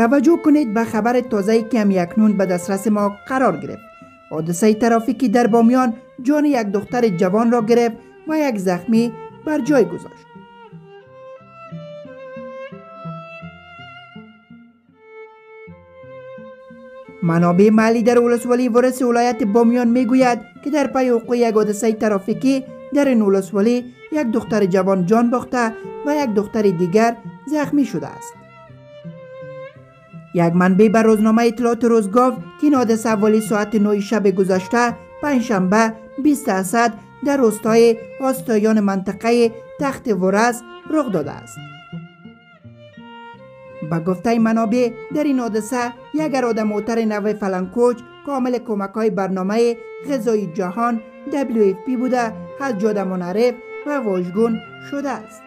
توجه کنید به خبر تازه‌ای که اکنون به دسترس ما قرار گرفت. حادثه ترافیکی در بامیان جان یک دختر جوان را گرفت و یک زخمی بر جای گذاشت. منابع محلی در ولسوالی ورس ولایت بامیان میگوید که در پی وقوع یک حادثه ترافیکی در این ولسوالی یک دختر جوان جان باخته و یک دختر دیگر زخمی شده است. یک منبع به روزنامه اطلاعات روزگاو که این حادثه حوالی ساعت 9 شب گذشته پنجشنبه 20 اسد در روستای آستایان منطقه تخت ورس رخ داده است. با گفته منابع در این حادثه یک اراده موتر نو فلنکوچ کامل کمک‌های برنامه غذای جهان WFP بوده از جاده منحرف و واژگون شده است.